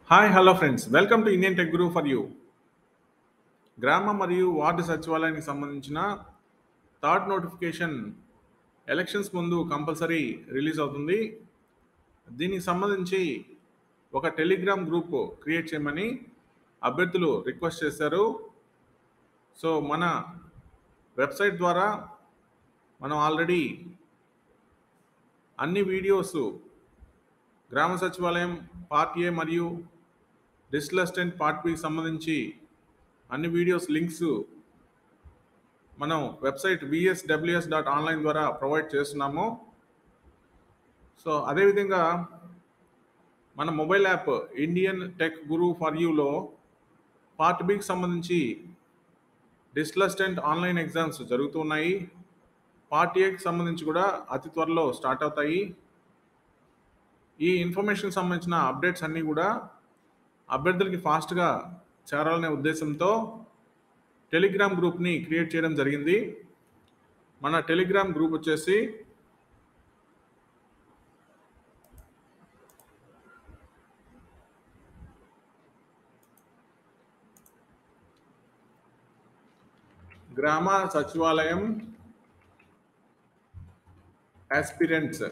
Hi hello friends welcome to Indian tech guru for you. గ్రామ మరియు ward సచివాలయానికి సంబంధించిన థర్డ్ నోటిఫికేషన్ ఎలక్షన్స్ ముందు కంపల్సరీ రిలీజ్ అవుతుంది. దీనికి సంబంధించి ఒక టెలిగ్రామ్ గ్రూప్ క్రియేట్ చేయమని అభ్యర్థులు రిక్వెస్ట్ చేశారు. సో మన వెబ్సైట్ ద్వారా మనం ఆల్రెడీ అన్ని వీడియోస్ గ్రామ సచివాలయం పార్ట్ ఏ మరియు డిజిటల్ అసిస్టెంట్ పార్ట్ బికి సంబంధించి అన్ని వీడియోస్ లింక్స్ మనం వెబ్సైట్ vsws.online ద్వారా ప్రొవైడ్ చేస్తున్నాము. సో అదేవిధంగా మన mobile app Indian tech guru for యూలో పార్ట్ బికి సంబంధించి డిజిటల్ అసిస్టెంట్ ఆన్లైన్ ఎగ్జామ్స్ జరుగుతున్నాయి. పార్ట్ ఏకి సంబంధించి కూడా అతి త్వరలో స్టార్ట్ అవుతాయి. ఈ ఇన్ఫర్మేషన్ సంబంధించిన అప్డేట్స్ అన్నీ కూడా అభ్యర్థులకి ఫాస్ట్గా చేరాలనే ఉద్దేశంతో టెలిగ్రామ్ గ్రూప్ని క్రియేట్ చేయడం జరిగింది. మన టెలిగ్రామ్ గ్రూప్ వచ్చేసి గ్రామ సచివాలయం ఆస్పిరెంట్స్.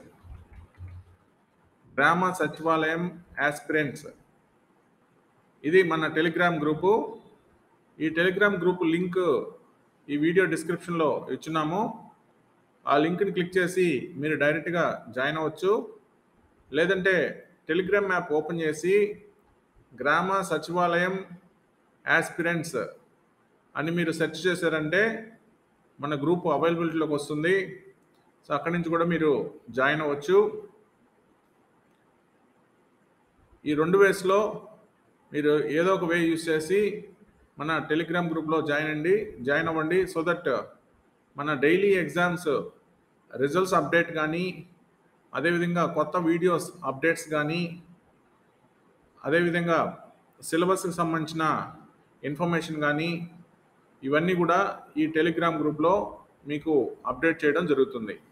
గ్రామ సచివాలయం ఆస్పిరెంట్స్ ఇది మన టెలిగ్రామ్ గ్రూపు. ఈ టెలిగ్రామ్ గ్రూప్ లింక్ ఈ వీడియో డిస్క్రిప్షన్లో ఇచ్చున్నాము. ఆ లింక్ని క్లిక్ చేసి మీరు డైరెక్ట్గా జాయిన్ అవ్వచ్చు. లేదంటే టెలిగ్రామ్ యాప్ ఓపెన్ చేసి గ్రామ సచివాలయం ఆస్పిరెంట్స్ అని మీరు సెర్చ్ చేశారంటే మన గ్రూప్ అవైలబిలిటీలోకి వస్తుంది. సో అక్కడి నుంచి కూడా మీరు జాయిన్ అవ్వచ్చు. ఈ 2 వేస్లో మీరు ఏదో ఒక వే యూస్ చేసి మన టెలిగ్రామ్ గ్రూప్లో జాయిన్ అవ్వండి. సో దట్ మన డైలీ ఎగ్జామ్స్ రిజల్ట్స్ అప్డేట్ కానీ, అదేవిధంగా కొత్త వీడియోస్ అప్డేట్స్ కానీ, అదేవిధంగా సిలబస్కి సంబంధించిన ఇన్ఫర్మేషన్ కానీ ఇవన్నీ కూడా ఈ టెలిగ్రామ్ గ్రూప్లో మీకు అప్డేట్ చేయడం జరుగుతుంది.